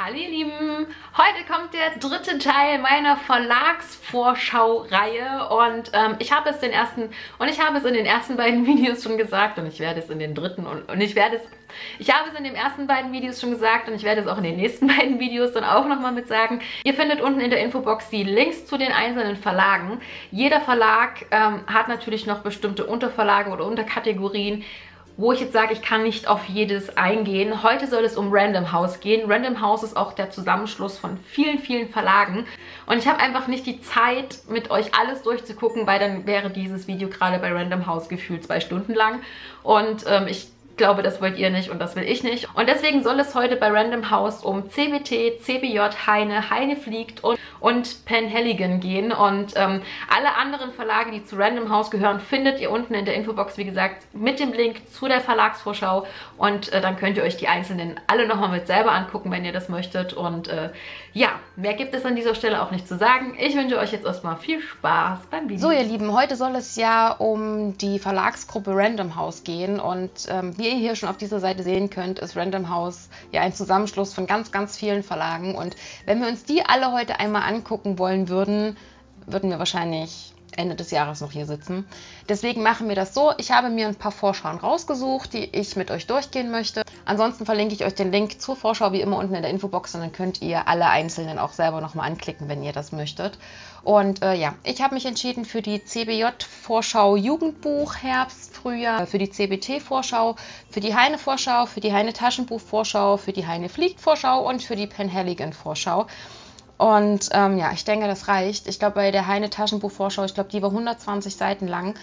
Hallo ihr Lieben, heute kommt der dritte Teil meiner Verlagsvorschau-Reihe und ich habe es in den ersten beiden Videos schon gesagt und ich werde es in den dritten ich habe es in den ersten beiden Videos schon gesagt und ich werde es auch in den nächsten beiden Videos dann auch nochmal mit sagen. Ihr findet unten in der Infobox die Links zu den einzelnen Verlagen. Jeder Verlag hat natürlich noch bestimmte Unterverlage oder Unterkategorien, wo ich jetzt sage, ich kann nicht auf jedes eingehen. Heute soll es um Random House gehen. Random House ist auch der Zusammenschluss von vielen, vielen Verlagen. Und ich habe einfach nicht die Zeit, mit euch alles durchzugucken, weil dann wäre dieses Video gerade bei Random House gefühlt 2 Stunden lang. Und ich glaube, das wollt ihr nicht und das will ich nicht. Und deswegen soll es heute bei Random House um CBT, CBJ, Heine fliegt und Penhaligon gehen. Und alle anderen Verlage, die zu Random House gehören, findet ihr unten in der Infobox, wie gesagt, mit dem Link zu der Verlagsvorschau. Und dann könnt ihr euch die einzelnen alle nochmal mit selber angucken, wenn ihr das möchtet. Und ja, mehr gibt es an dieser Stelle auch nicht zu sagen. Ich wünsche euch jetzt erstmal viel Spaß beim Video. So ihr Lieben, heute soll es ja um die Verlagsgruppe Random House gehen. Und wie ihr hier schon auf dieser Seite sehen könnt, ist Random House ja ein Zusammenschluss von ganz, ganz vielen Verlagen. Und wenn wir uns die alle heute einmal angucken wollen würden wir wahrscheinlich Ende des Jahres noch hier sitzen. Deswegen machen wir das so. Ich habe mir ein paar Vorschauen rausgesucht, die ich mit euch durchgehen möchte. Ansonsten verlinke ich euch den Link zur Vorschau wie immer unten in der Infobox und dann könnt ihr alle einzelnen auch selber nochmal anklicken, wenn ihr das möchtet. Und ja, ich habe mich entschieden für die CBJ-Vorschau Jugendbuch Herbst, Frühjahr, für die CBT-Vorschau, für die Heine-Vorschau, für die Heine-Taschenbuch-Vorschau, für die Heine-Fliegt-Vorschau und für die Penhaligon-Vorschau. Und ja, ich denke, das reicht. Ich glaube, bei der Heine-Taschenbuch-Vorschau, ich glaube, die war 120 Seiten lang.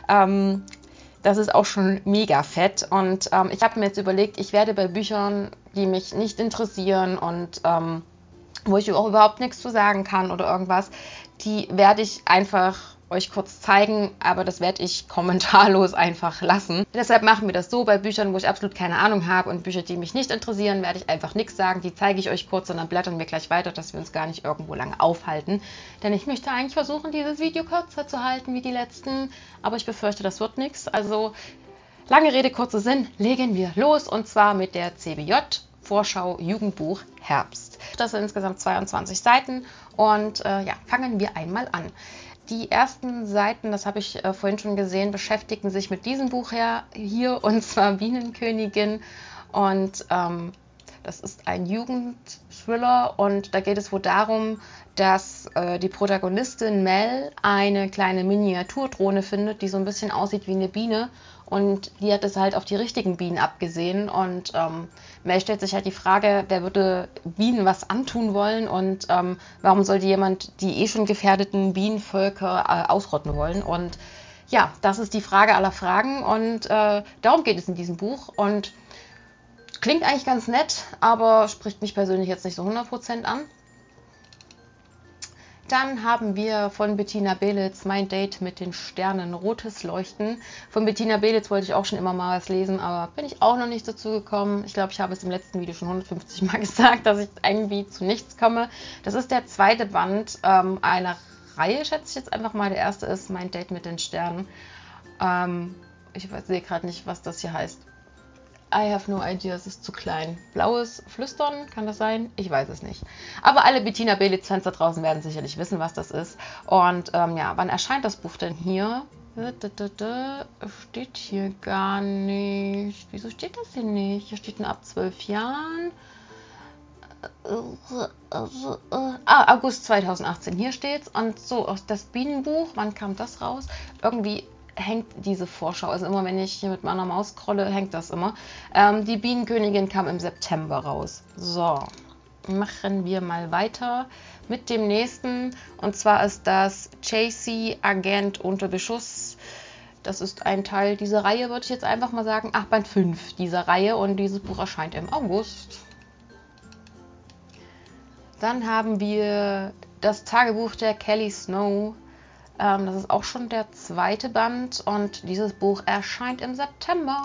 Das ist auch schon mega fett. Und ich habe mir jetzt überlegt, ich werde bei Büchern, die mich nicht interessieren und wo ich auch überhaupt nichts zu sagen kann oder irgendwas, die werde ich einfach euch kurz zeigen, aber das werde ich kommentarlos einfach lassen. Deshalb machen wir das so, bei Büchern, wo ich absolut keine Ahnung habe und Bücher, die mich nicht interessieren, werde ich einfach nichts sagen. Die zeige ich euch kurz und dann blättern wir gleich weiter, dass wir uns gar nicht irgendwo lange aufhalten. Denn ich möchte eigentlich versuchen, dieses Video kürzer zu halten wie die letzten, aber ich befürchte, das wird nichts. Also lange Rede, kurzer Sinn, legen wir los und zwar mit der CBJ-Vorschau Jugendbuch Herbst. Das sind insgesamt 22 Seiten und ja, fangen wir einmal an. Die ersten Seiten, das habe ich vorhin schon gesehen, beschäftigen sich mit diesem Buch hier und zwar Bienenkönigin. Und das ist ein Jugendthriller und da geht es wohl darum, dass die Protagonistin Mel eine kleine Miniaturdrohne findet, die so ein bisschen aussieht wie eine Biene. Und die hat es halt auf die richtigen Bienen abgesehen. Und Mel stellt sich halt die Frage, wer würde Bienen was antun wollen und warum sollte jemand die eh schon gefährdeten Bienenvölker ausrotten wollen? Und ja, das ist die Frage aller Fragen und darum geht es in diesem Buch. Und klingt eigentlich ganz nett, aber spricht mich persönlich jetzt nicht so 100% an. Dann haben wir von Bettina Belitz Mein Date mit den Sternen, rotes Leuchten. Von Bettina Belitz wollte ich auch schon immer mal was lesen, aber bin ich auch noch nicht dazu gekommen. Ich glaube, ich habe es im letzten Video schon 150 Mal gesagt, dass ich irgendwie zu nichts komme. Das ist der zweite Band einer Reihe, schätze ich jetzt einfach mal. Der erste ist Mein Date mit den Sternen. Ich sehe gerade nicht, was das hier heißt. I have no idea, es ist zu klein. Blaues Flüstern, kann das sein? Ich weiß es nicht. Aber alle Bettina Belitz-Fans da draußen werden sicherlich wissen, was das ist. Und ja, wann erscheint das Buch denn hier? Steht hier gar nicht. Wieso steht das hier nicht? Hier steht nur ab 12 Jahren. August 2018. Hier steht's. Und so, das Bienenbuch, wann kam das raus? Irgendwie hängt diese Vorschau, also immer wenn ich hier mit meiner Maus scrolle, hängt das immer. Die Bienenkönigin kam im September raus. So, machen wir mal weiter mit dem nächsten. Und zwar ist das JC Agent unter Beschuss. Das ist ein Teil dieser Reihe, würde ich jetzt einfach mal sagen. Ach, Band 5 dieser Reihe und dieses Buch erscheint im August. Dann haben wir das Tagebuch der Kelly Snow. Das ist auch schon der zweite Band und dieses Buch erscheint im September.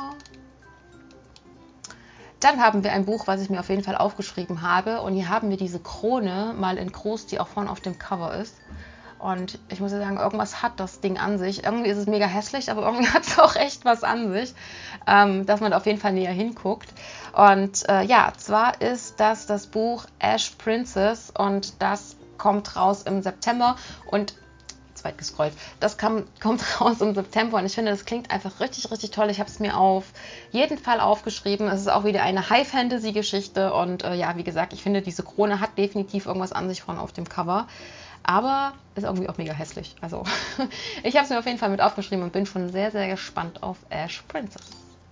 Dann haben wir ein Buch, was ich mir auf jeden Fall aufgeschrieben habe. Und hier haben wir diese Krone, mal in groß, die auch vorne auf dem Cover ist. Und ich muss ja sagen, irgendwas hat das Ding an sich. Irgendwie ist es mega hässlich, aber irgendwie hat es auch echt was an sich, dass man da auf jeden Fall näher hinguckt. Und ja, zwar ist das Buch Ash Princess und das kommt raus im September und weit gescrollt. Das kommt raus im September und ich finde, das klingt einfach richtig, richtig toll. Ich habe es mir auf jeden Fall aufgeschrieben. Es ist auch wieder eine High-Fantasy-Geschichte und ja, wie gesagt, ich finde, diese Krone hat definitiv irgendwas an sich vorne auf dem Cover, aber ist irgendwie auch mega hässlich. Also ich habe es mir auf jeden Fall mit aufgeschrieben und bin schon sehr, sehr gespannt auf Ash Princess.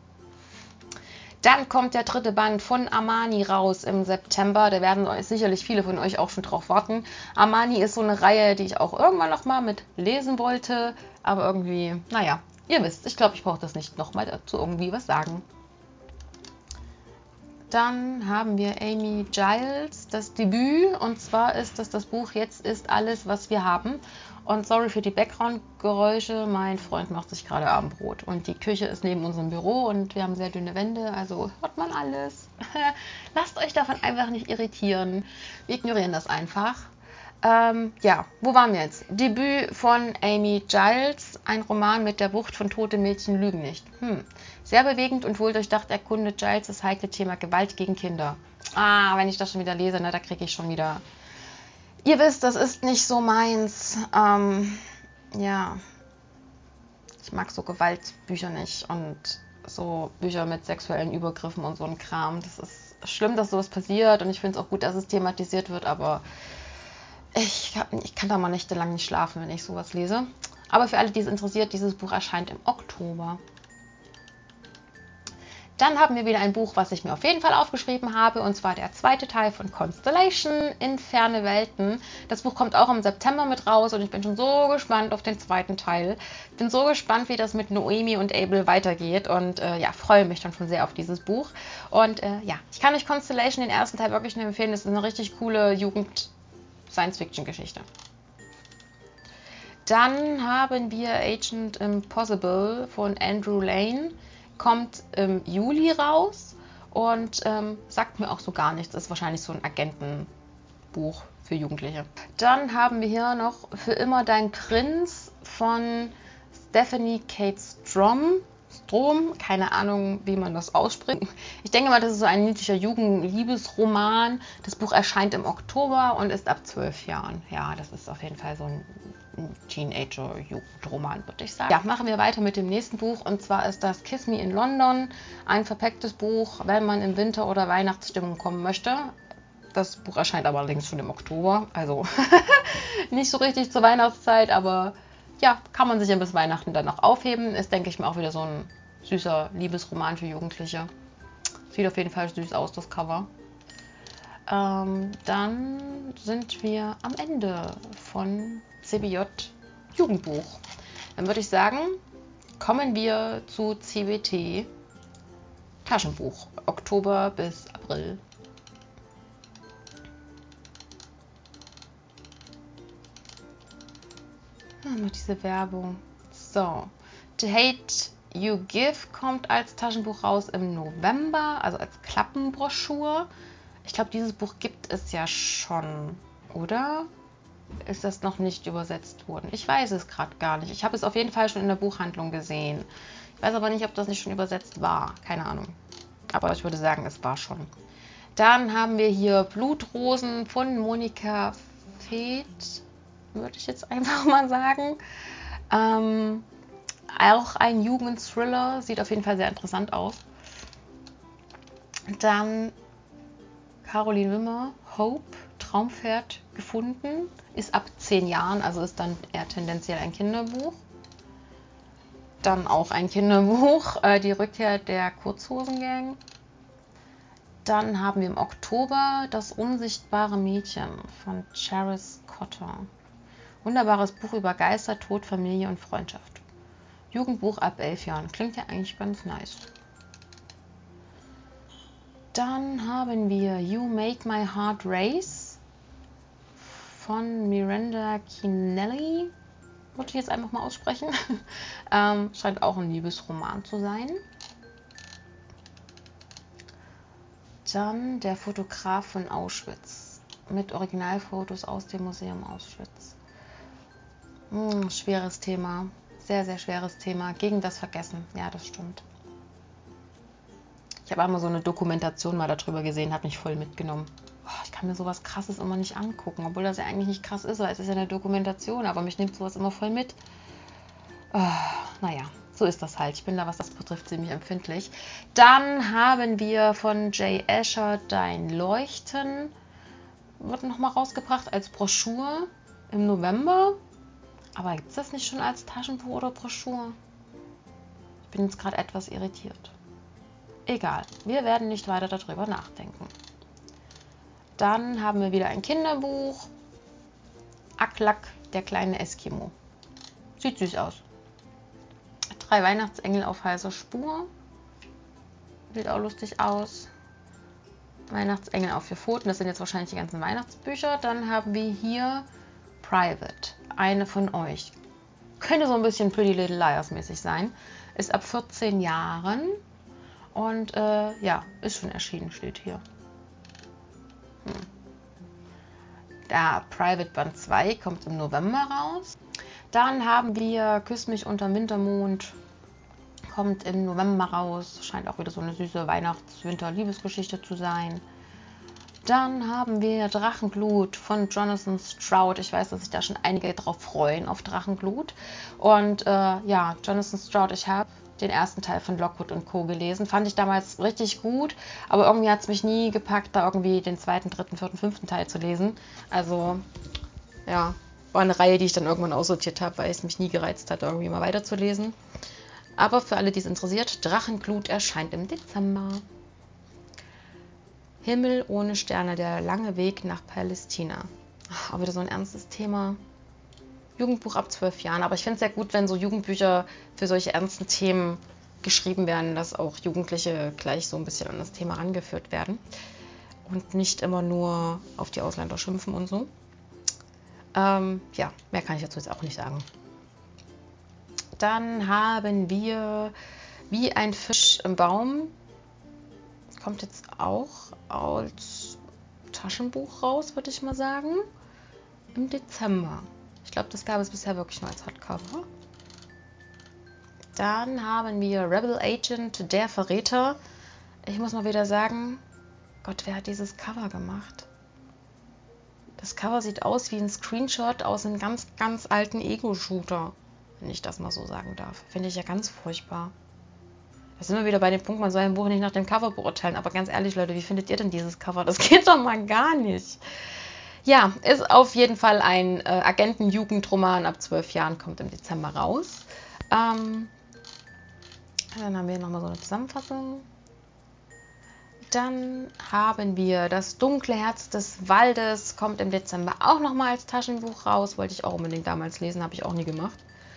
Dann kommt der 3. Band von Amani raus im September. Da werden sicherlich viele von euch auch schon drauf warten. Amani ist so eine Reihe, die ich auch irgendwann nochmal mit lesen wollte. Aber irgendwie, naja, ihr wisst, ich glaube, ich brauche das nicht nochmal dazu irgendwie was sagen. Dann haben wir Amy Giles, das Debüt. Und zwar ist das Buch Jetzt ist alles, was wir haben. Und sorry für die Background-Geräusche, mein Freund macht sich gerade Abendbrot. Und die Küche ist neben unserem Büro und wir haben sehr dünne Wände, also hört man alles. Lasst euch davon einfach nicht irritieren. Wir ignorieren das einfach. Ja, wo waren wir jetzt? Debüt von Amy Giles, ein Roman mit der Wucht von Tote Mädchen lügen nicht. Sehr bewegend und wohldurchdacht erkundet Giles das heikle Thema Gewalt gegen Kinder. Wenn ich das schon wieder lese, ne, da kriege ich schon wieder... Ihr wisst, das ist nicht so meins. Ja, ich mag so Gewaltbücher nicht und so Bücher mit sexuellen Übergriffen und so ein Kram. Das ist schlimm, dass sowas passiert und ich finde es auch gut, dass es thematisiert wird, aber ich kann da mal nächtelang nicht schlafen, wenn ich sowas lese. Aber für alle, die es interessiert, dieses Buch erscheint im Oktober. Dann haben wir wieder ein Buch, was ich mir auf jeden Fall aufgeschrieben habe, und zwar der 2. Teil von Constellation in ferne Welten. Das Buch kommt auch im September mit raus und ich bin schon so gespannt auf den 2. Teil. Ich bin so gespannt, wie das mit Noemi und Abel weitergeht und ja, freue mich dann schon sehr auf dieses Buch. Und ja, ich kann euch Constellation, den 1. Teil, wirklich nur empfehlen. Das ist eine richtig coole Jugend-Science-Fiction-Geschichte. Dann haben wir Agent Impossible von Andrew Lane. Kommt im Juli raus und sagt mir auch so gar nichts. Ist wahrscheinlich so ein Agentenbuch für Jugendliche. Dann haben wir hier noch Für immer dein Prinz von Stephanie Kate Strom, keine Ahnung, wie man das ausspricht. Ich denke mal, das ist so ein niedlicher Jugendliebesroman. Das Buch erscheint im Oktober und ist ab 12 Jahren. Ja, das ist auf jeden Fall so ein Teenager-Jugendroman, würde ich sagen. Ja, machen wir weiter mit dem nächsten Buch und zwar ist das Kiss Me in London, ein verpacktes Buch, wenn man in Winter- oder Weihnachtsstimmung kommen möchte. Das Buch erscheint aber allerdings schon im Oktober, also nicht so richtig zur Weihnachtszeit, aber ja, kann man sich ja bis Weihnachten dann noch aufheben. Ist, denke ich mal, auch wieder so ein süßer Liebesroman für Jugendliche. Sieht auf jeden Fall süß aus, das Cover. Dann sind wir am Ende von CBJ Jugendbuch. Dann würde ich sagen, kommen wir zu CBT Taschenbuch. Oktober bis April. Noch diese Werbung. So. The Hate You Give kommt als Taschenbuch raus im November, also als Klappenbroschur. Ich glaube, dieses Buch gibt es ja schon, oder? Ist das noch nicht übersetzt worden? Ich weiß es gerade gar nicht. Ich habe es auf jeden Fall schon in der Buchhandlung gesehen. Ich weiß aber nicht, ob das nicht schon übersetzt war. Keine Ahnung. Aber ich würde sagen, es war schon. Dann haben wir hier Blutrosen von Monika Veth, würde ich jetzt einfach mal sagen. Auch ein Jugendthriller. Sieht auf jeden Fall sehr interessant aus. Dann Caroline Wimmer, Hope, Traumpferd gefunden. Ist ab 10 Jahren, also ist dann eher tendenziell ein Kinderbuch. Dann auch ein Kinderbuch, die Rückkehr der Kurzhosengang. Dann haben wir im Oktober Das unsichtbare Mädchen von Charis Cotter. Wunderbares Buch über Geister, Tod, Familie und Freundschaft. Jugendbuch ab 11 Jahren. Klingt ja eigentlich ganz nice. Dann haben wir You Make My Heart Race von Miranda Kinelli. Würde ich jetzt einfach mal aussprechen. Scheint auch ein Liebesroman zu sein. Dann Der Fotograf von Auschwitz mit Originalfotos aus dem Museum Auschwitz. Schweres Thema. Sehr, sehr schweres Thema. Gegen das Vergessen. Ja, das stimmt. Ich habe einmal so eine Dokumentation mal darüber gesehen, hat mich voll mitgenommen. Ich kann mir sowas Krasses immer nicht angucken, obwohl das ja eigentlich nicht krass ist, weil es ist ja eine Dokumentation, aber mich nimmt sowas immer voll mit. Naja, so ist das halt. Ich bin da, was das betrifft, ziemlich empfindlich. Dann haben wir von Jay Asher Dein Leuchten. Wird nochmal rausgebracht als Broschüre im November. Aber gibt es das nicht schon als Taschenbuch oder Broschüre? Ich bin jetzt gerade etwas irritiert. Egal, wir werden nicht weiter darüber nachdenken. Dann haben wir wieder ein Kinderbuch. Aklak, der kleine Eskimo. Sieht süß aus. 3 Weihnachtsengel auf heißer Spur. Sieht auch lustig aus. Weihnachtsengel auf 4 Pfoten. Das sind jetzt wahrscheinlich die ganzen Weihnachtsbücher. Dann haben wir hier Private. Eine von euch. Könnte so ein bisschen Pretty Little Liars mäßig sein. Ist ab 14 Jahren. Und ja, ist schon erschienen, steht hier. Da Private Band 2 kommt im November raus. Dann haben wir Küss mich unterm Wintermond. Kommt im November raus. Scheint auch wieder so eine süße Weihnachts-Winter-Liebesgeschichte zu sein. Dann haben wir Drachenblut von Jonathan Stroud. Ich weiß, dass sich da schon einige drauf freuen, auf Drachenblut. Und ja, Jonathan Stroud, ich habe den ersten Teil von Lockwood & Co. gelesen. Fand ich damals richtig gut, aber irgendwie hat es mich nie gepackt, da irgendwie den 2., 3., 4., 5. Teil zu lesen. Also, ja, war eine Reihe, die ich dann irgendwann aussortiert habe, weil es mich nie gereizt hat, irgendwie mal weiterzulesen. Aber für alle, die es interessiert, Drachenblut erscheint im Dezember. Himmel ohne Sterne, der lange Weg nach Palästina. Auch wieder so ein ernstes Thema. Jugendbuch ab 12 Jahren. Aber ich finde es sehr gut, wenn so Jugendbücher für solche ernsten Themen geschrieben werden, dass auch Jugendliche gleich so ein bisschen an das Thema rangeführt werden. Und nicht immer nur auf die Ausländer schimpfen und so. Ja, mehr kann ich dazu jetzt auch nicht sagen. Dann haben wir Wie ein Fisch im Baum. Kommt jetzt auch als Taschenbuch raus, würde ich mal sagen. Im Dezember. Ich glaube, das gab es bisher wirklich nur als Hardcover. Dann haben wir Rebel Agent, der Verräter. Ich muss mal wieder sagen, Gott, wer hat dieses Cover gemacht? Das Cover sieht aus wie ein Screenshot aus einem ganz, ganz alten Ego-Shooter. Wenn ich das mal so sagen darf. Finde ich ja ganz furchtbar. Da sind wir wieder bei dem Punkt, man soll ein Buch nicht nach dem Cover beurteilen. Aber ganz ehrlich, Leute, wie findet ihr denn dieses Cover? Das geht doch mal gar nicht. Ja, ist auf jeden Fall ein Agenten-Jugendroman ab 12 Jahren, kommt im Dezember raus. Dann haben wir nochmal so eine Zusammenfassung. Dann haben wir Das dunkle Herz des Waldes, kommt im Dezember auch nochmal als Taschenbuch raus. Wollte ich auch unbedingt damals lesen, habe ich auch nie gemacht.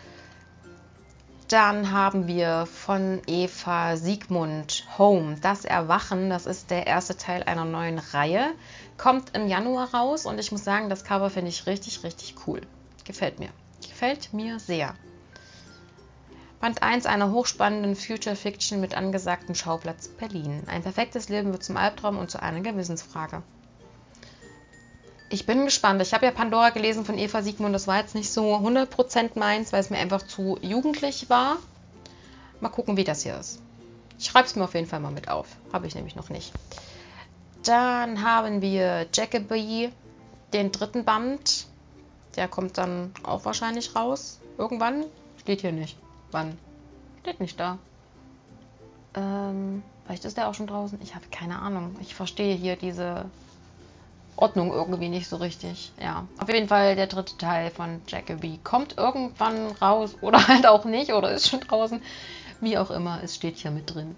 Dann haben wir von Eva Siegmund Home, Das Erwachen. Das ist der erste Teil einer neuen Reihe. Kommt im Januar raus und ich muss sagen, das Cover finde ich richtig, richtig cool. Gefällt mir. Gefällt mir sehr. Band 1 einer hochspannenden Future Fiction mit angesagtem Schauplatz Berlin. Ein perfektes Leben wird zum Albtraum und zu einer Gewissensfrage. Ich bin gespannt. Ich habe ja Pandora gelesen von Eva Siegmund. Das war jetzt nicht so 100% meins, weil es mir einfach zu jugendlich war. Mal gucken, wie das hier ist. Ich schreibe es mir auf jeden Fall mal mit auf. Habe ich nämlich noch nicht. Dann haben wir Jackaby, den 3. Band. Der kommt dann auch wahrscheinlich raus. Irgendwann. Steht hier nicht. Wann? Steht nicht da. Vielleicht ist der auch schon draußen. Ich habe keine Ahnung. Ich verstehe hier diese Ordnung irgendwie nicht so richtig. Ja, auf jeden Fall der 3. Teil von Jackaby kommt irgendwann raus oder halt auch nicht oder ist schon draußen. Wie auch immer, es steht hier mit drin.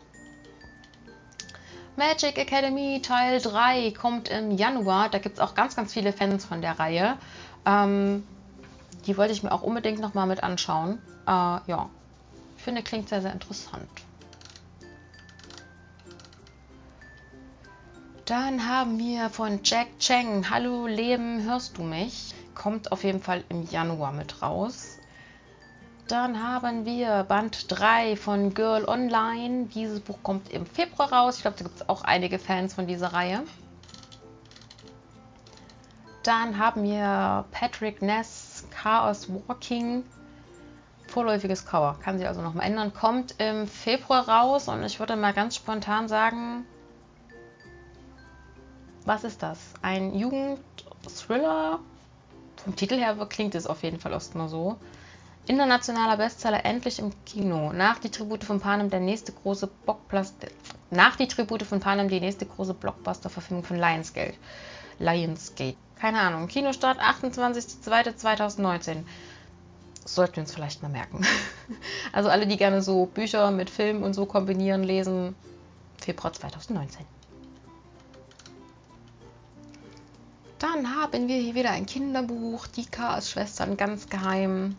Magic Academy Teil 3 kommt im Januar. Da gibt es auch ganz, ganz viele Fans von der Reihe. Die wollte ich mir auch unbedingt nochmal mit anschauen. Ja, ich finde, klingt sehr, sehr interessant. Dann haben wir von Jack Cheng Hallo Leben, hörst du mich? Kommt auf jeden Fall im Januar mit raus. Dann haben wir Band 3 von Girl Online. Dieses Buch kommt im Februar raus. Ich glaube, da gibt es auch einige Fans von dieser Reihe. Dann haben wir Patrick Ness Chaos Walking. Vorläufiges Cover. Kann sich also noch mal ändern. Kommt im Februar raus und ich würde mal ganz spontan sagen, was ist das? Ein Jugendthriller? Vom Titel her klingt es auf jeden Fall erstmal so. Internationaler Bestseller, endlich im Kino. Nach die Tribute von Panem die nächste große Blockbuster-Verfilmung von Lionsgate. Keine Ahnung. Kinostart 28.02.2019. Sollten wir uns vielleicht mal merken. Also alle, die gerne so Bücher mit Film und so kombinieren, lesen. Februar 2019. Dann haben wir hier wieder ein Kinderbuch. Die Chaos-Schwestern, ganz geheim.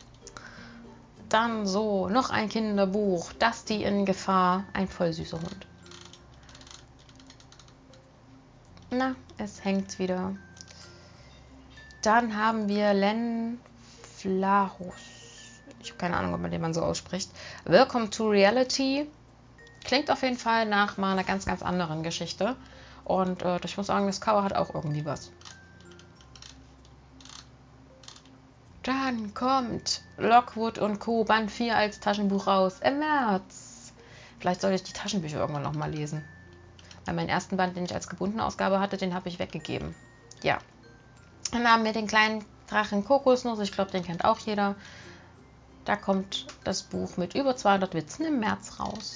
Dann so, noch ein Kinderbuch. Dusty in Gefahr. Ein voll süßer Hund. Na, es hängt wieder. Dann haben wir Len Flahus. Ich habe keine Ahnung, ob man den so ausspricht. Welcome to Reality. Klingt auf jeden Fall nach mal einer ganz, ganz anderen Geschichte. Und ich muss sagen, das Cover hat auch irgendwie was. Dann kommt Lockwood und Co. Band 4 als Taschenbuch raus im März. Vielleicht sollte ich die Taschenbücher irgendwann nochmal lesen. Weil meinen ersten Band, den ich als gebundene Ausgabe hatte, den habe ich weggegeben. Ja. Dann haben wir den kleinen Drachen Kokosnuss. Ich glaube, den kennt auch jeder. Da kommt das Buch mit über 200 Witzen im März raus.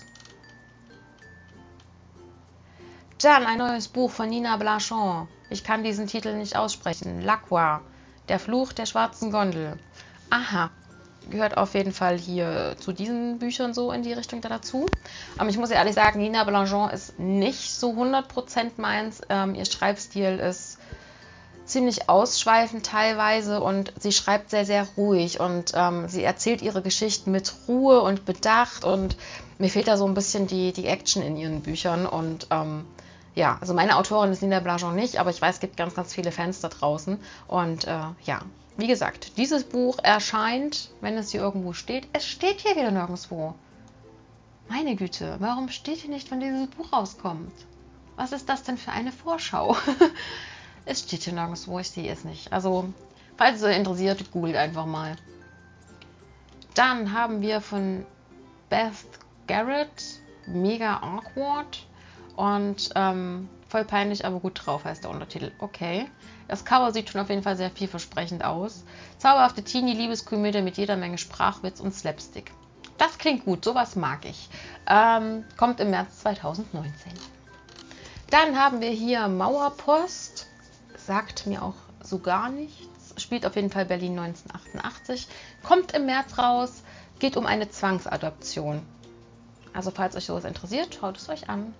Dann ein neues Buch von Nina Blanchon. Ich kann diesen Titel nicht aussprechen. L'Aqua. Der Fluch der schwarzen Gondel. Aha. Gehört auf jeden Fall hier zu diesen Büchern so in die Richtung da dazu. Aber ich muss ja ehrlich sagen, Nina Blanchon ist nicht so 100% meins. Ihr Schreibstil ist ziemlich ausschweifend teilweise und sie schreibt sehr, sehr ruhig und sie erzählt ihre Geschichten mit Ruhe und Bedacht und mir fehlt da so ein bisschen die Action in ihren Büchern und ja, also meine Autorin ist Nina Blanchon nicht, aber ich weiß, es gibt ganz, ganz viele Fans da draußen. Und ja, wie gesagt, dieses Buch erscheint, wenn es hier irgendwo steht. Es steht hier wieder nirgendwo. Meine Güte, warum steht hier nicht, wann dieses Buch rauskommt? Was ist das denn für eine Vorschau? Es steht hier nirgendwo, ich sehe es nicht. Also, falls es euch interessiert, googelt einfach mal. Dann haben wir von Beth Garrett Mega Awkward. Und voll peinlich, aber gut drauf heißt der Untertitel. Okay. Das Cover sieht schon auf jeden Fall sehr vielversprechend aus. Zauberhafte Teenie-Liebeskomödie mit jeder Menge Sprachwitz und Slapstick. Das klingt gut, sowas mag ich. Kommt im März 2019. Dann haben wir hier Mauerpost. Sagt mir auch so gar nichts. Spielt auf jeden Fall Berlin 1988. Kommt im März raus. Geht um eine Zwangsadoption. Also falls euch sowas interessiert, schaut es euch an.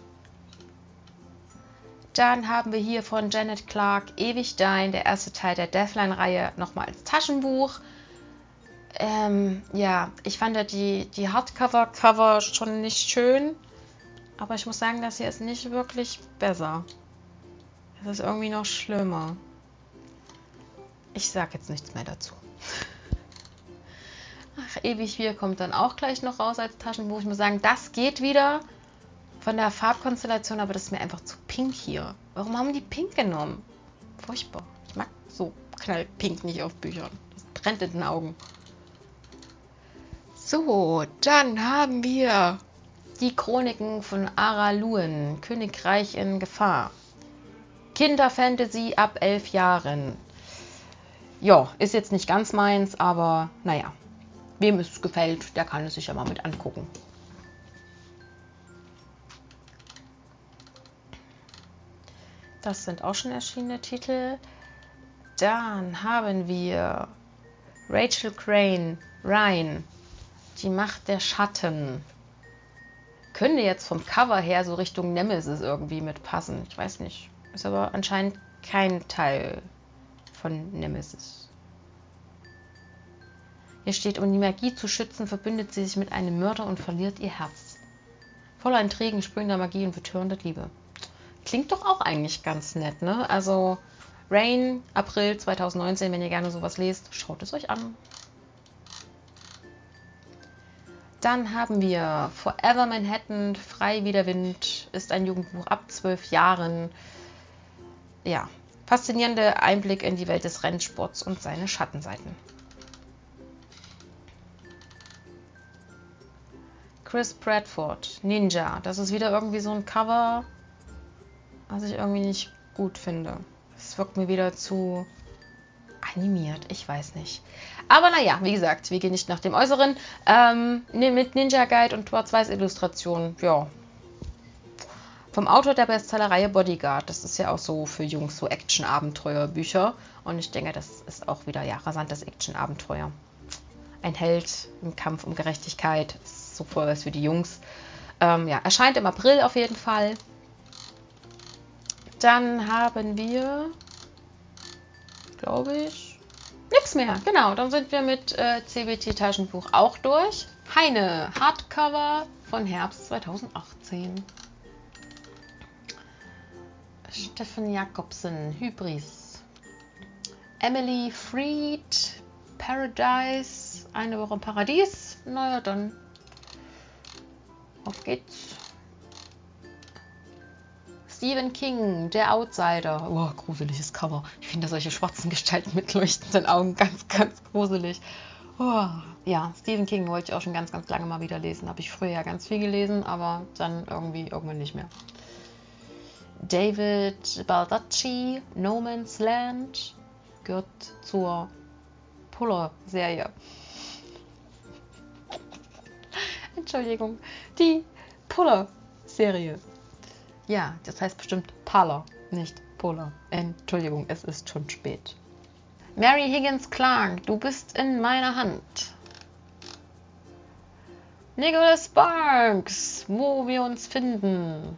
Dann haben wir hier von Janet Clark Ewig Dein, der erste Teil der Deathline-Reihe, nochmal als Taschenbuch. Ja, ich fand ja die Hardcover-Cover schon nicht schön, aber ich muss sagen, das hier ist nicht wirklich besser. Es ist irgendwie noch schlimmer. Ich sage jetzt nichts mehr dazu. Ach, Ewig Wir kommt dann auch gleich noch raus als Taschenbuch. Ich muss sagen, das geht wieder von der Farbkonstellation, aber das ist mir einfach zu pink hier. Warum haben die pink genommen? Furchtbar. Ich mag so knallpink nicht auf Büchern. Das brennt in den Augen. So, dann haben wir die Chroniken von Ara Luen, Königreich in Gefahr. Kinderfantasy ab 11 Jahren. Ja, ist jetzt nicht ganz meins, aber naja, wem es gefällt, der kann es sich ja mal mit angucken. Das sind auch schon erschienene Titel. Dann haben wir Rachel Crane, Ryan, die Macht der Schatten. Könnte jetzt vom Cover her so Richtung Nemesis irgendwie mitpassen. Ich weiß nicht. Ist aber anscheinend kein Teil von Nemesis. Hier steht, um die Magie zu schützen, verbündet sie sich mit einem Mörder und verliert ihr Herz. Voller Intrigen, sprühender Magie und betörender Liebe. Klingt doch auch eigentlich ganz nett, ne? Also Rain, April 2019, wenn ihr gerne sowas lest, schaut es euch an. Dann haben wir Forever Manhattan, Frei wie der Wind, ist ein Jugendbuch ab 12 Jahren. Ja, Faszinierender Einblick in die Welt des Rennsports und seine Schattenseiten. Chris Bradford, Ninja. Das ist wieder irgendwie so ein Cover, was ich irgendwie nicht gut finde. Es wirkt mir wieder zu animiert, ich weiß nicht. Aber naja, wie gesagt, wir gehen nicht nach dem Äußeren. Mit Ninja Guide und Schwarz-Weiß-Illustrationen, ja. Vom Autor der Bestsellerreihe Bodyguard. Das ist ja auch so für Jungs so Action-Abenteuer-Bücher. Und ich denke, das ist auch wieder ja rasantes Action-Abenteuer. Ein Held im Kampf um Gerechtigkeit. Das ist so voll was für die Jungs. Ja, erscheint im April auf jeden Fall. Dann haben wir, glaube ich, nichts mehr. Genau, dann sind wir mit CBT-Taschenbuch auch durch. Heine, Hardcover von Herbst 2018. Steffen Jakobsen, Hybris. Emily Fried, Paradise, eine Woche im Paradies. Naja, dann auf geht's. Stephen King, Der Outsider. Oh, gruseliges Cover. Ich finde solche schwarzen Gestalten mit leuchtenden Augen ganz, ganz gruselig. Oh, ja, Stephen King wollte ich auch schon ganz, ganz lange mal wieder lesen. Habe ich früher ja ganz viel gelesen, aber dann irgendwann nicht mehr. David Baldacci, No Man's Land, gehört zur Puller-Serie. Entschuldigung, die Puller-Serie. Ja, das heißt bestimmt Parler, nicht Puller. Entschuldigung, es ist schon spät. Mary Higgins Clark, du bist in meiner Hand. Nicholas Sparks, wo wir uns finden.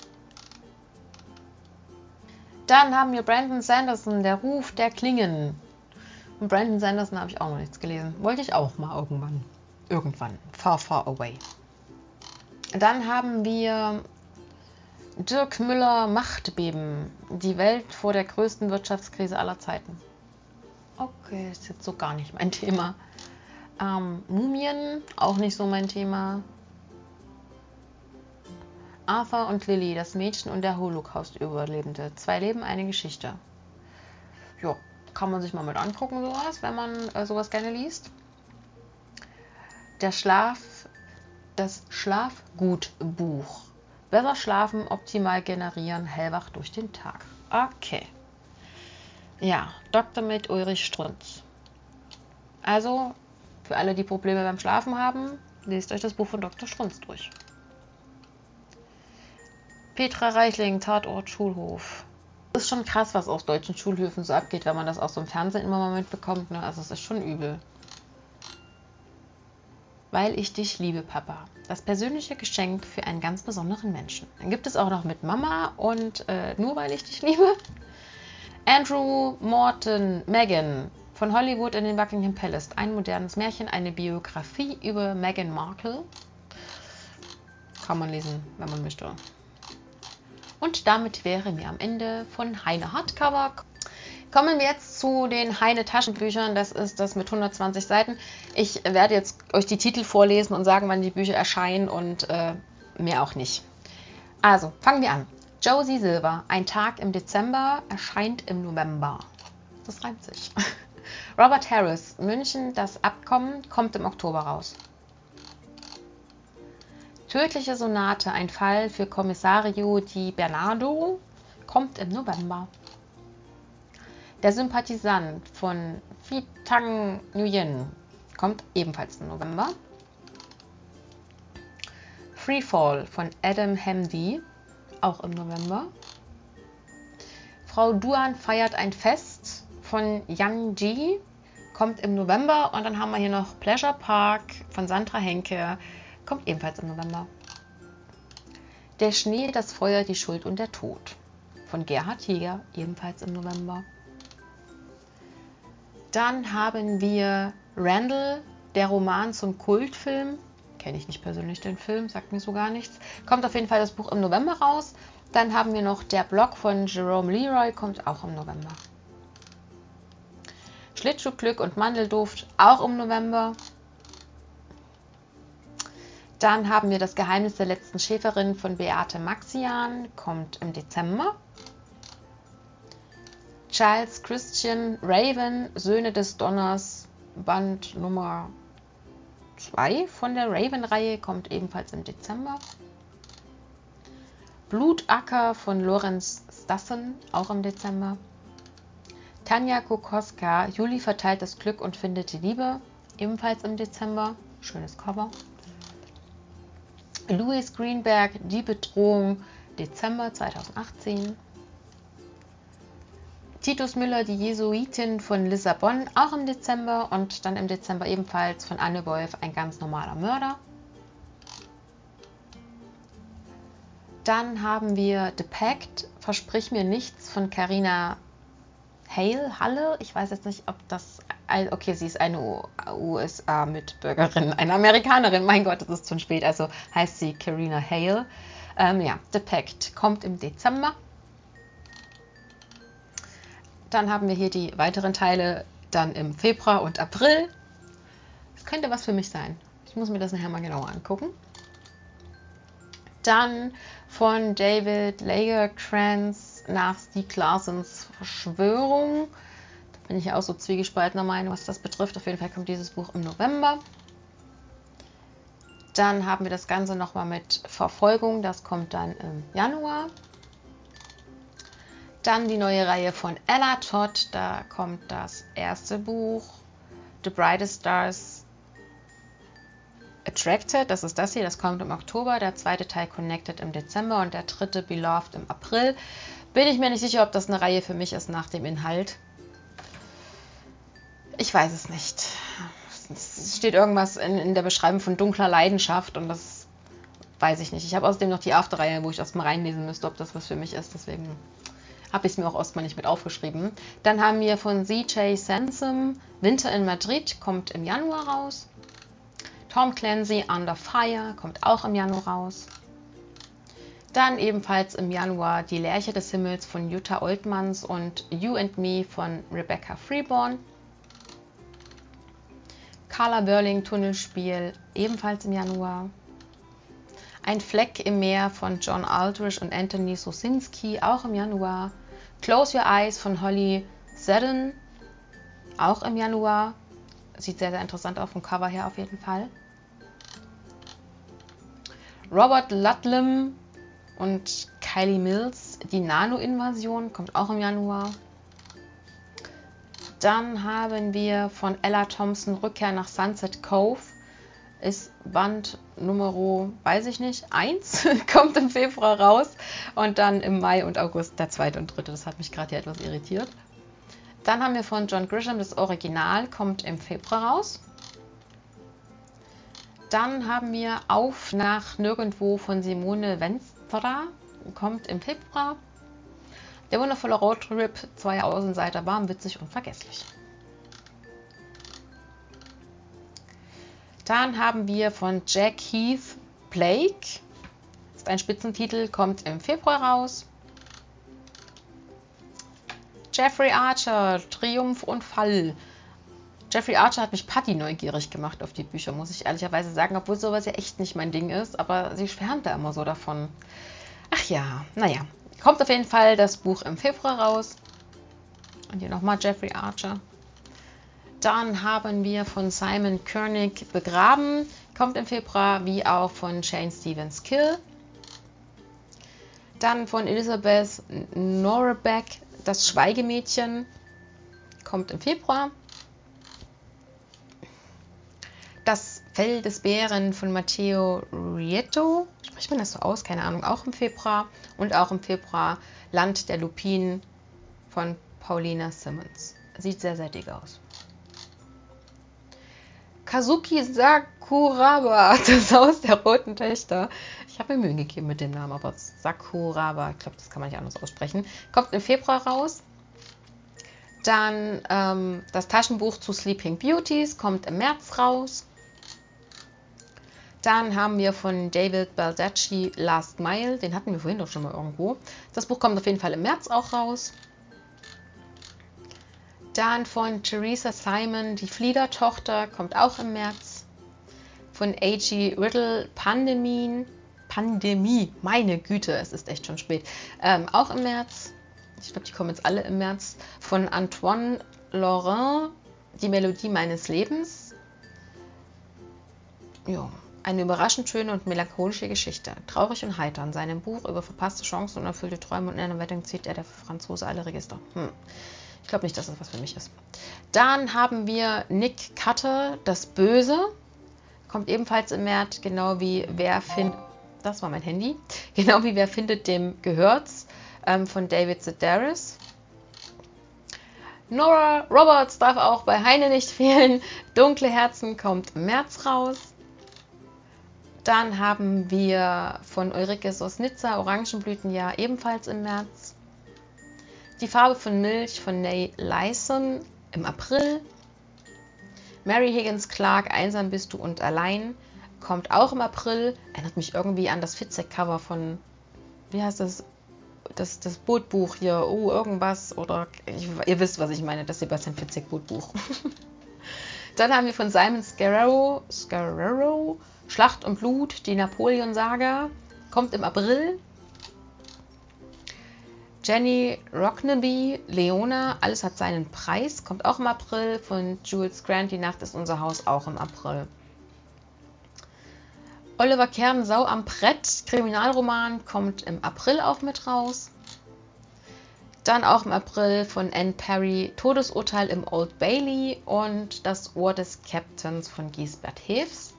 Dann haben wir Brandon Sanderson, Der Ruf der Klingen. Und Brandon Sanderson habe ich auch noch nichts gelesen. Wollte ich auch mal irgendwann. Irgendwann. Far, far away. Dann haben wir Dirk Müller, Machtbeben. Die Welt vor der größten Wirtschaftskrise aller Zeiten. Okay, ist jetzt so gar nicht mein Thema. Mumien, auch nicht so mein Thema. Arthur und Lily, das Mädchen und der Holocaust-Überlebende. 2 Leben, eine Geschichte. Ja, kann man sich mal mit angucken, sowas, wenn man sowas gerne liest. Das Schlafgutbuch. Besser schlafen, optimal generieren, hellwach durch den Tag. Okay. Ja, Dr. mit Ulrich Strunz. Also, für alle, die Probleme beim Schlafen haben, lest euch das Buch von Dr. Strunz durch. Petra Reichling, Tatort Schulhof. Es ist schon krass, was auf deutschen Schulhöfen so abgeht, wenn man das auch so im Fernsehen immer mal mitbekommt. Ne? Also es ist schon übel. Weil ich dich liebe, Papa. Das persönliche Geschenk für einen ganz besonderen Menschen. Dann gibt es auch noch mit Mama und nur weil ich dich liebe. Andrew Morton, Meghan. Von Hollywood in den Buckingham Palace. Ein modernes Märchen, eine Biografie über Meghan Markle. Kann man lesen, wenn man möchte. Und damit wären wir am Ende von Heine Hardcover. Kommen wir jetzt zu den Heine Taschenbüchern. Das ist das mit 120 Seiten. Ich werde jetzt euch die Titel vorlesen und sagen, wann die Bücher erscheinen und mehr auch nicht. Also, fangen wir an. Josie Silver, Ein Tag im Dezember, erscheint im November. Das reimt sich. Robert Harris, München, das Abkommen, kommt im Oktober raus. Tödliche Sonate, ein Fall für Kommissario Di Bernardo, kommt im November. Der Sympathisant von Phi Tang Nguyen kommt ebenfalls im November. Freefall von Adam Hamdi, auch im November. Frau Duan feiert ein Fest von Yang Ji, kommt im November. Und dann haben wir hier noch Pleasure Park von Sandra Henke, kommt ebenfalls im November. Der Schnee, das Feuer, die Schuld und der Tod von Gerhard Jäger, ebenfalls im November. Dann haben wir Randall, der Roman zum Kultfilm. Kenne ich nicht persönlich den Film, sagt mir so gar nichts. Kommt auf jeden Fall das Buch im November raus. Dann haben wir noch Der Blog von Jerome Leroy, kommt auch im November. Schlittschuhglück und Mandelduft, auch im November. Dann haben wir Das Geheimnis der letzten Schäferin von Beate Maxian, kommt im Dezember. Giles Christian Raven, Söhne des Donners, Band Nummer 2 von der Raven-Reihe, kommt ebenfalls im Dezember. Blutacker von Lorenz Stassen, auch im Dezember. Tanja Kokoska, Juli verteilt das Glück und findet die Liebe, ebenfalls im Dezember. Schönes Cover. Louis Greenberg, Die Bedrohung, Dezember 2018. Titus Müller, Die Jesuitin von Lissabon, auch im Dezember. Und dann im Dezember ebenfalls von Anne Wolf, Ein ganz normaler Mörder. Dann haben wir The Pact, Versprich mir nichts von Carina Halle. Ich weiß jetzt nicht, ob das... Okay, sie ist eine USA-Mitbürgerin, eine Amerikanerin. Mein Gott, es ist schon spät, also heißt sie Carina Hale. Ja, The Pact kommt im Dezember. Dann haben wir hier die weiteren Teile dann im Februar und April. Das könnte was für mich sein. Ich muss mir das nachher mal genauer angucken. Dann von David Lagercrantz nach Stieg Larsens Verschwörung. Da bin ich auch so zwiegespaltener Meinung, was das betrifft. Auf jeden Fall kommt dieses Buch im November. Dann haben wir das Ganze nochmal mit Verfolgung. Das kommt dann im Januar. Dann die neue Reihe von Ella Todd. Da kommt das erste Buch, The Brightest Stars Attracted. Das ist das hier, das kommt im Oktober. Der zweite Teil Connected im Dezember und der dritte Beloved im April. Bin ich mir nicht sicher, ob das eine Reihe für mich ist nach dem Inhalt. Ich weiß es nicht. Es steht irgendwas in der Beschreibung von dunkler Leidenschaft und das weiß ich nicht. Ich habe außerdem noch die After-Reihe, wo ich erstmal reinlesen müsste, ob das was für mich ist. Deswegen habe ich es mir auch erstmal nicht mit aufgeschrieben. Dann haben wir von C.J. Sansom Winter in Madrid, kommt im Januar raus. Tom Clancy Under Fire, kommt auch im Januar raus. Dann ebenfalls im Januar Die Lerche des Himmels von Jutta Oltmanns und You and Me von Rebecca Freeborn. Carla Burling Tunnelspiel, ebenfalls im Januar. Ein Fleck im Meer von John Aldrich und Anthony Sosinski, auch im Januar. Close Your Eyes von Holly Seddon, auch im Januar. Sieht sehr, sehr interessant aus vom Cover her auf jeden Fall. Robert Ludlum und Kylie Mills, Die Nano-Invasion, kommt auch im Januar. Dann haben wir von Ella Thompson Rückkehr nach Sunset Cove. Ist Band Nummer, weiß ich nicht, 1, kommt im Februar raus. Und dann im Mai und August der zweite und dritte. Das hat mich gerade hier etwas irritiert. Dann haben wir von John Grisham das Original, kommt im Februar raus. Dann haben wir Auf nach Nirgendwo von Simone Wenstra, kommt im Februar. Der wundervolle Roadtrip, 2 Außenseiter, warm, witzig und vergesslich. Dann haben wir von Jack Heath Blake, ist ein Spitzentitel, kommt im Februar raus. Jeffrey Archer, Triumph und Fall. Jeffrey Archer hat mich Patty neugierig gemacht auf die Bücher, muss ich ehrlicherweise sagen, obwohl sowas ja echt nicht mein Ding ist, aber sie schwärmt da immer so davon. Ach ja, naja. Kommt auf jeden Fall das Buch im Februar raus. Und hier nochmal Jeffrey Archer. Dann haben wir von Simon Koenig Begraben. Kommt im Februar, wie auch von Shane Stevens Kill. Dann von Elizabeth Norebeck Das Schweigemädchen. Kommt im Februar. Das Fell des Bären von Matteo Rieto. Spricht man das so aus? Keine Ahnung. Auch im Februar. Und auch im Februar Land der Lupinen von Paulina Simmons. Sieht sehr, sehr dick aus. Kazuki Sakuraba, das Haus der roten Töchter. Ich habe mir Mühe gegeben mit dem Namen, aber Sakuraba, ich glaube, das kann man nicht anders aussprechen. Kommt im Februar raus. Dann das Taschenbuch zu Sleeping Beauties, kommt im März raus. Dann haben wir von David Baldacci Last Mile, den hatten wir vorhin doch schon mal irgendwo. Das Buch kommt auf jeden Fall im März auch raus. Dann von Teresa Simon Die Fliedertochter, kommt auch im März. Von A.G. Riddle Pandemie, meine Güte, es ist echt schon spät, auch im März. Ich glaube, die kommen jetzt alle im März. Von Antoine Laurent, Die Melodie meines Lebens. Ja, eine überraschend schöne und melancholische Geschichte. Traurig und heiter. In seinem Buch über verpasste Chancen und erfüllte Träume und in einer Wettung zieht der Franzose alle Register. Ich glaube nicht, dass das was für mich ist. Dann haben wir Nick Cutter, Das Böse. Kommt ebenfalls im März, genau wie Wer findet... Das war mein Handy. Genau wie Wer findet, dem gehört's. Von David Sedaris. Nora Roberts darf auch bei Heine nicht fehlen. Dunkle Herzen kommt im März raus. Dann haben wir von Ulrike Sosnitzer Orangenblütenjahr ebenfalls im März. Die Farbe von Milch von Nay Lyson im April. Mary Higgins Clark, Einsam bist du und allein, kommt auch im April. Erinnert mich irgendwie an das Fitzek-Cover von, wie heißt das? Das Bootbuch hier, irgendwas, oder ihr wisst, was ich meine, das Sebastian Fitzek Bootbuch. Dann haben wir von Simon Scarrero, Schlacht und Blut, die Napoleon-Saga, kommt im April. Jenny Rockneby, Leona, Alles hat seinen Preis, kommt auch im April. Von Jules Grant, Die Nacht ist unser Haus, auch im April. Oliver Kern, Sau am Brett, Kriminalroman, kommt im April auch mit raus. Dann auch im April von Anne Perry, Todesurteil im Old Bailey und Das Ohr des Captains von Gisbert Heefs.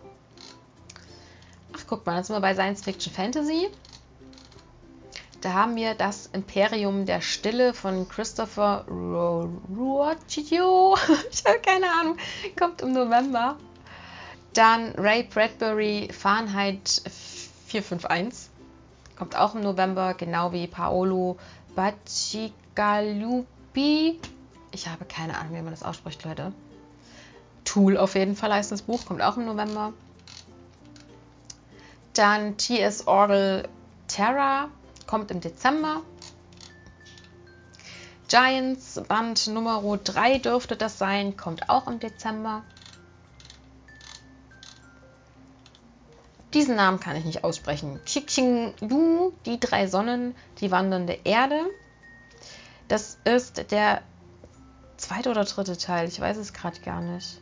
Ach, guck mal, jetzt sind wir bei Science Fiction Fantasy. Da haben wir Das Imperium der Stille von Christopher Ruocchio. Ich habe keine Ahnung, kommt im November. Dann Ray Bradbury, Fahrenheit 451, kommt auch im November, genau wie Paolo Bacigalupi. Ich habe keine Ahnung, wie man das ausspricht, Leute. Tool auf jeden Fall heißt das Buch, kommt auch im November. Dann T.S. Orgel Terra, kommt im Dezember. Giants, Band Nummer 3 dürfte das sein, kommt auch im Dezember. Diesen Namen kann ich nicht aussprechen. Qixingyu, Die 3 Sonnen, die wandernde Erde. Das ist der 2. oder 3. Teil, ich weiß es gerade gar nicht.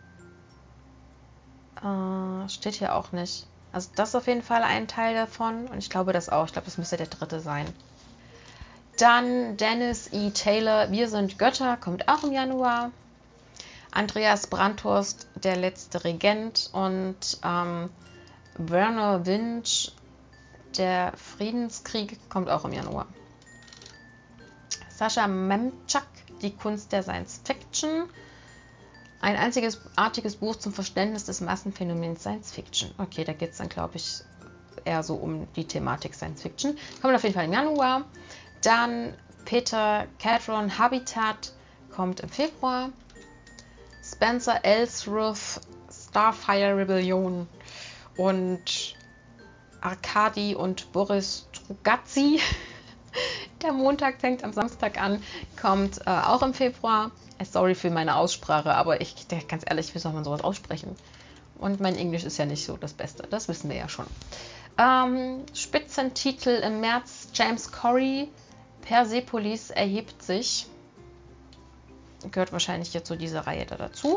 Steht hier auch nicht. Also das ist auf jeden Fall ein Teil davon und ich glaube das auch. Ich glaube, das müsste der 3. sein. Dann Dennis E. Taylor, Wir sind Götter, kommt auch im Januar. Andreas Brandhorst, Der letzte Regent und Werner Winch, Der Friedenskrieg, kommt auch im Januar. Sascha Memczak, Die Kunst der Science Fiction. Ein einzigartiges Buch zum Verständnis des Massenphänomens Science Fiction. Okay, da geht es dann, glaube ich, eher so um die Thematik Science Fiction. Kommt auf jeden Fall im Januar. Dann Peter Cadron, Habitat, kommt im Februar. Spencer Ellsworth, Starfire Rebellion. Und Arkadi und Boris Strugatsky, Der Montag fängt am Samstag an, kommt auch im Februar. Sorry für meine Aussprache, aber ganz ehrlich, wie soll man sowas aussprechen? Und mein Englisch ist ja nicht so das Beste, das wissen wir ja schon. Spitzentitel im März, James Corey, Persepolis erhebt sich. Gehört wahrscheinlich jetzt zu dieser Reihe da dazu.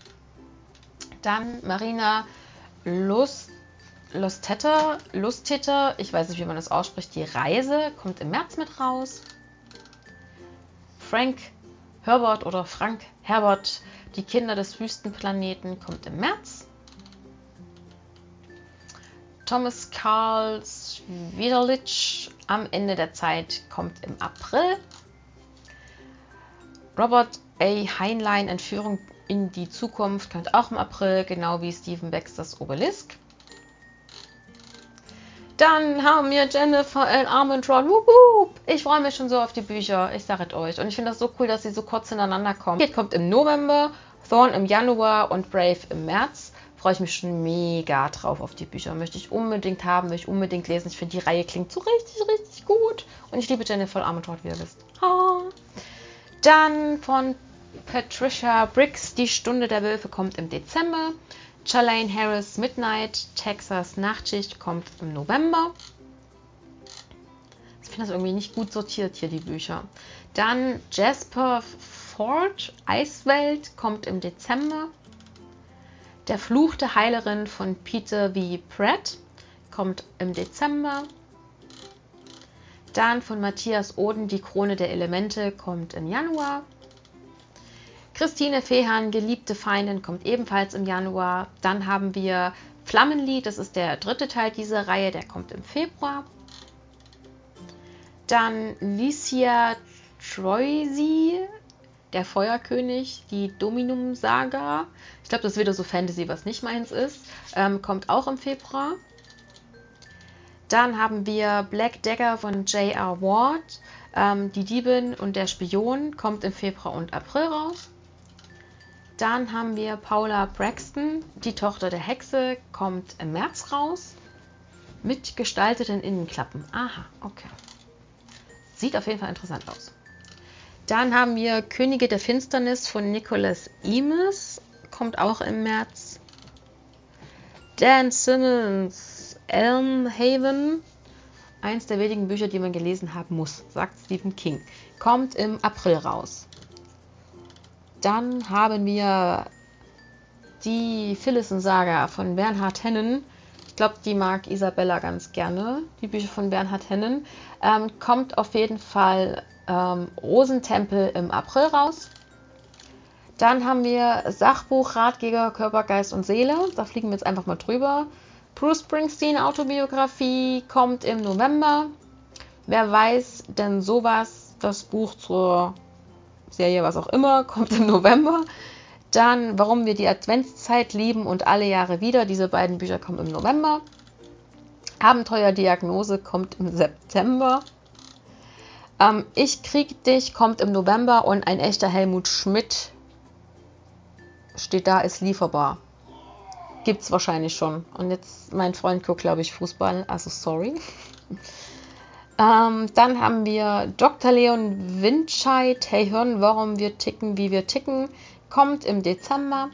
Dann Marina Lustetter, ich weiß nicht, wie man das ausspricht, Die Reise, kommt im März mit raus. Frank Herbert, Die Kinder des Wüstenplaneten, kommt im März. Thomas Carl Swederlich, Am Ende der Zeit, kommt im April. Robert A. Heinlein, Entführung in die Zukunft, kommt auch im April, genau wie Stephen Baxters Obelisk. Dann haben wir Jennifer L. Armentrout. Ich freue mich schon so auf die Bücher, ich sage es euch. Und ich finde das so cool, dass sie so kurz ineinander kommen. Hier kommt im November, Thorn im Januar und Brave im März. Freue ich mich schon mega drauf auf die Bücher. Möchte ich unbedingt haben, möchte ich unbedingt lesen. Ich finde, die Reihe klingt so richtig, richtig gut. Und ich liebe Jennifer L. Armentrout, wie ihr wisst. Dann von Patricia Briggs, Die Stunde der Wölfe, kommt im Dezember. Charlaine Harris, Midnight, Texas Nachtschicht, kommt im November. Das finde das irgendwie nicht gut sortiert hier, die Bücher. Dann Jasper Fforde, Eiswelt, kommt im Dezember. Der Fluch der Heilerin von Peter V. Pratt kommt im Dezember. Dann von Matthias Oden, Die Krone der Elemente, kommt im Januar. Christine Fehan, Geliebte Feindin, kommt ebenfalls im Januar. Dann haben wir Flammenlied, das ist der 3. Teil dieser Reihe, der kommt im Februar. Dann Licia Troisi, Der Feuerkönig, die Dominum-Saga. Ich glaube, das ist wieder so Fantasy, was nicht meins ist. Kommt auch im Februar. Dann haben wir Black Dagger von J.R. Ward. Die Diebin und der Spion kommt im Februar und April raus. Dann haben wir Paula Braxton, Die Tochter der Hexe, kommt im März raus. Mit gestalteten Innenklappen. Aha, okay. Sieht auf jeden Fall interessant aus. Dann haben wir Könige der Finsternis von Nicholas Eames, kommt auch im März. Dan Simmons, Elmhaven, eins der wenigen Bücher, die man gelesen haben muss, sagt Stephen King, kommt im April raus. Dann haben wir die Phyllis-Saga von Bernhard Hennen. Ich glaube, die mag Isabella ganz gerne, die Bücher von Bernhard Hennen. Kommt auf jeden Fall Rosentempel im April raus. Dann haben wir Sachbuch, Ratgeber, Körper, Geist und Seele. Da fliegen wir jetzt einfach mal drüber. Bruce Springsteen, Autobiografie, kommt im November. Wer weiß denn sowas? Das Buch zur Serie, was auch immer, kommt im November. Dann Warum wir die Adventszeit lieben und alle Jahre wieder. Diese beiden Bücher kommen im November. Abenteuerdiagnose kommt im September. Ich krieg dich kommt im November und ein echter Helmut Schmidt steht da, ist lieferbar. Gibt's wahrscheinlich schon. Und jetzt, mein Freund guckt, glaube ich, Fußball, also sorry. Dann haben wir Dr. Leon Windscheid, Hey Hirn, warum wir ticken, wie wir ticken, kommt im Dezember.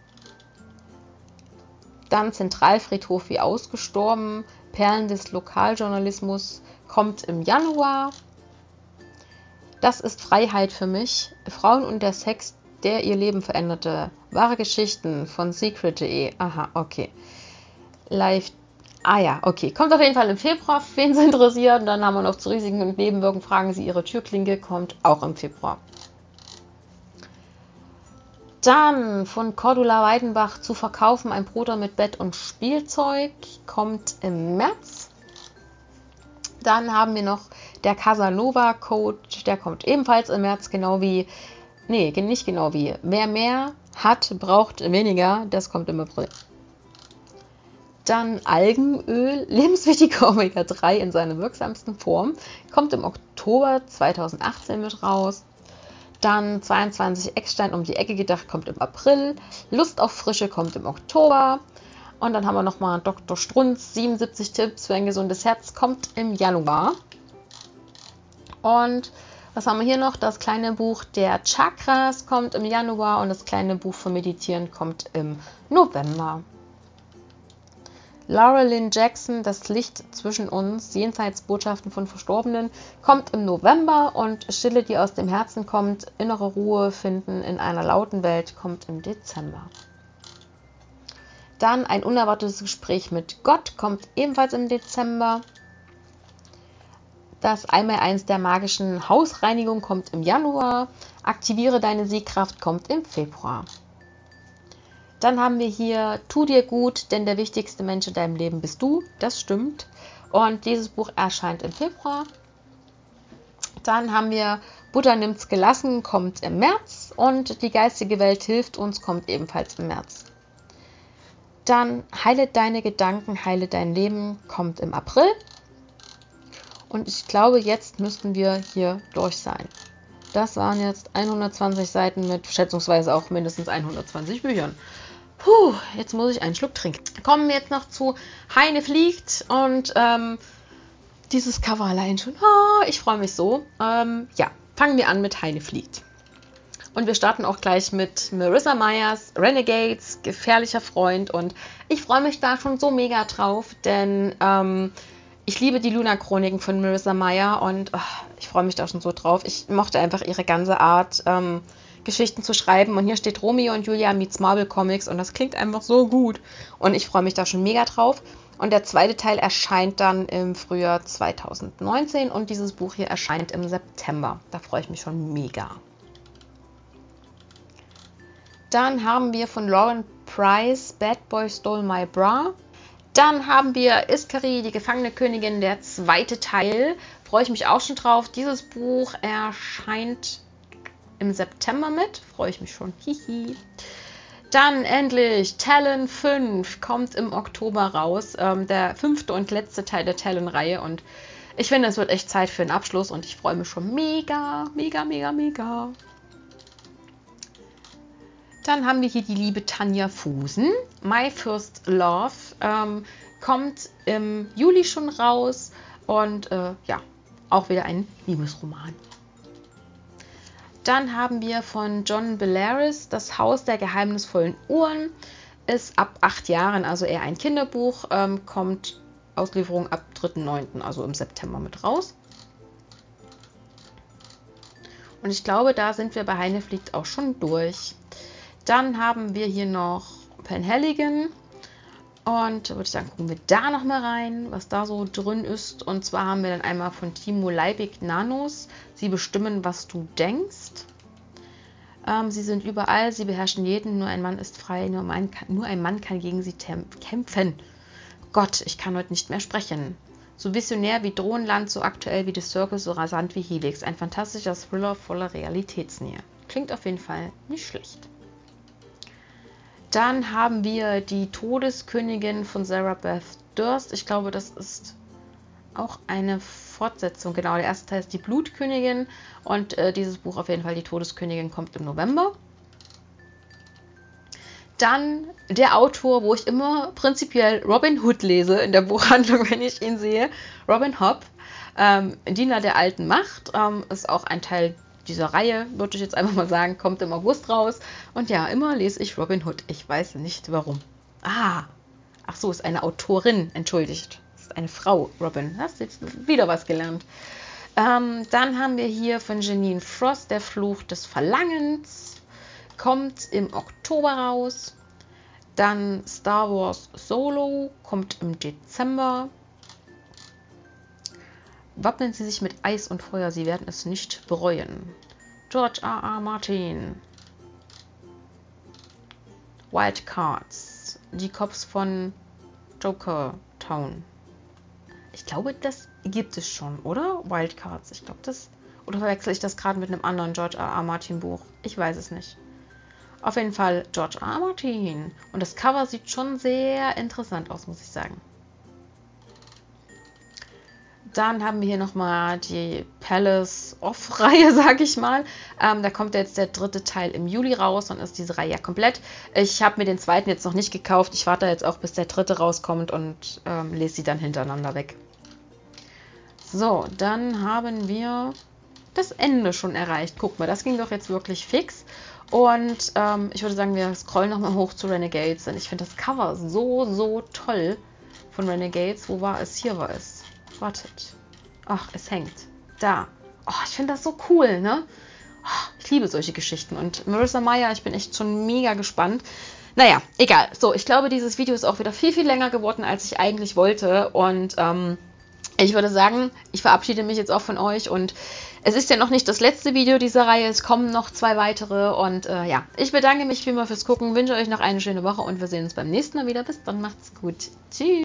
Dann Zentralfriedhof wie ausgestorben, Perlen des Lokaljournalismus, kommt im Januar. Das ist Freiheit für mich. Frauen und der Sex, der ihr Leben veränderte. Wahre Geschichten von Secret.de. Aha, okay. Live. Ah ja, okay. Kommt auf jeden Fall im Februar, wen es interessiert. Und dann haben wir noch zu Risiken und Nebenwirkungen. Fragen Sie Ihre Türklinke. Kommt auch im Februar. Dann von Cordula Weidenbach Zu verkaufen, ein Bruder mit Bett und Spielzeug. Kommt im März. Dann haben wir noch der Casanova Code. Der kommt ebenfalls im März, genau wie... Nee, nicht genau wie. Wer mehr hat, braucht weniger. Das kommt im April. Dann Algenöl, lebenswichtige Omega-3 in seiner wirksamsten Form. Kommt im Oktober 2018 mit raus. Dann 22 Eckstein um die Ecke gedacht, kommt im April. Lust auf Frische kommt im Oktober. Und dann haben wir nochmal Dr. Strunz, 77 Tipps für ein gesundes Herz, kommt im Januar. Und was haben wir hier noch? Das kleine Buch der Chakras kommt im Januar und das kleine Buch für Meditieren kommt im November. Laura Lynn Jackson, Das Licht zwischen uns, Jenseitsbotschaften von Verstorbenen, kommt im November und Stille, die aus dem Herzen kommt, innere Ruhe finden in einer lauten Welt, kommt im Dezember. Dann ein unerwartetes Gespräch mit Gott, kommt ebenfalls im Dezember. Das 1x1 der magischen Hausreinigung kommt im Januar. Aktiviere deine Sehkraft kommt im Februar. Dann haben wir hier Tu dir gut, denn der wichtigste Mensch in deinem Leben bist du. Das stimmt. Und dieses Buch erscheint im Februar. Dann haben wir Buddha nimmt's gelassen, kommt im März. Und Die geistige Welt hilft uns, kommt ebenfalls im März. Dann Heile deine Gedanken, heile dein Leben, kommt im April. Und ich glaube, jetzt müssten wir hier durch sein. Das waren jetzt 120 Seiten mit schätzungsweise auch mindestens 120 Büchern. Puh, jetzt muss ich einen Schluck trinken. Kommen wir jetzt noch zu Heine fliegt und dieses Cover allein schon. Oh, ich freue mich so. Ja, fangen wir an mit Heine fliegt. Und wir starten auch gleich mit Marissa Meyers, Renegades, gefährlicher Freund. Und ich freue mich da schon so mega drauf, denn Ich liebe die Luna-Chroniken von Marissa Meyer und ich freue mich da schon so drauf. Ich mochte einfach ihre ganze Art, Geschichten zu schreiben. Und hier steht Romeo und Julia meets Marvel Comics und das klingt einfach so gut. Und ich freue mich da schon mega drauf. Und der zweite Teil erscheint dann im Frühjahr 2019 und dieses Buch hier erscheint im September. Da freue ich mich schon mega. Dann haben wir von Lauren Price Bad Boy Stole My Bra. Dann haben wir Iskari, die gefangene Königin, der zweite Teil. Freue ich mich auch schon drauf. Dieses Buch erscheint im September mit. Freue ich mich schon. Hihi. Dann endlich Talon 5 kommt im Oktober raus. Der 5. und letzte Teil der Talon-Reihe. Und ich finde, es wird echt Zeit für einen Abschluss. Und ich freue mich schon mega, mega, mega, mega. Dann haben wir hier die liebe Tanja Fusen. My First Love kommt im Juli schon raus. Und ja, auch wieder ein Liebesroman. Dann haben wir von John Bellaris Das Haus der geheimnisvollen Uhren. Ist ab 8 Jahren, also eher ein Kinderbuch. Kommt Auslieferung ab 3.9., also im September mit raus. Und ich glaube, da sind wir bei Heine fliegt auch schon durch. Dann haben wir hier noch Penhaligon. Und da würde ich sagen, gucken wir da nochmal rein, was da so drin ist. Und zwar haben wir dann einmal von Timo Leibig Nanos. Sie bestimmen, was du denkst. Sie sind überall, sie beherrschen jeden. Nur ein Mann ist frei, nur ein Mann kann gegen sie kämpfen. Gott, ich kann heute nicht mehr sprechen. So visionär wie Drohnenland, so aktuell wie The Circle, so rasant wie Helix. Ein fantastischer Thriller voller Realitätsnähe. Klingt auf jeden Fall nicht schlecht. Dann haben wir die Todeskönigin von Sarah Beth Durst. Ich glaube, das ist auch eine Fortsetzung. Genau, der erste Teil ist die Blutkönigin und dieses Buch auf jeden Fall, die Todeskönigin, kommt im November. Dann der Autor, wo ich immer prinzipiell Robin Hood lese in der Buchhandlung, wenn ich ihn sehe. Robin Hobb, Diener der alten Macht, ist auch ein Teil dieser Reihe, würde ich jetzt einfach mal sagen, kommt im August raus. Und ja, immer lese ich Robin Hood. Ich weiß nicht warum. Ach so, ist eine Autorin, entschuldigt. Ist eine Frau, Robin. Hast jetzt wieder was gelernt. Dann haben wir hier von Janine Frost, Der Fluch des Verlangens. Kommt im Oktober raus. Dann Star Wars Solo, kommt im Dezember. Wappnen Sie sich mit Eis und Feuer, Sie werden es nicht bereuen. George R.R. Martin. Wild Cards. Die Cops von Joker Town. Ich glaube, das gibt es schon, oder? Wild Cards. Ich glaube, das... Oder verwechsel ich das gerade mit einem anderen George R.R. Martin Buch? Ich weiß es nicht. Auf jeden Fall George R.R. Martin. Und das Cover sieht schon sehr interessant aus, muss ich sagen. Dann haben wir hier nochmal die Palace of-Reihe, sage ich mal. Da kommt jetzt der 3. Teil im Juli raus und ist diese Reihe ja komplett. Ich habe mir den 2. jetzt noch nicht gekauft. Ich warte jetzt auch, bis der 3. rauskommt und lese sie dann hintereinander weg. So, dann haben wir das Ende schon erreicht. Guck mal, das ging doch jetzt wirklich fix. Und ich würde sagen, wir scrollen nochmal hoch zu Renegades. Denn ich finde das Cover so, so toll von Renegades. Wo war es? Hier war es. Wartet. Ach, es hängt. Da. Oh, ich finde das so cool, ne? Oh, ich liebe solche Geschichten. Und Marissa Meyer, ich bin echt schon mega gespannt. Naja, egal. So, ich glaube, dieses Video ist auch wieder viel, viel länger geworden, als ich eigentlich wollte. Und ich würde sagen, ich verabschiede mich jetzt auch von euch. Und es ist ja noch nicht das letzte Video dieser Reihe. Es kommen noch 2 weitere. Und ja, ich bedanke mich vielmals fürs Gucken. Wünsche euch noch eine schöne Woche. Und wir sehen uns beim nächsten Mal wieder. Bis dann, macht's gut. Tschüss.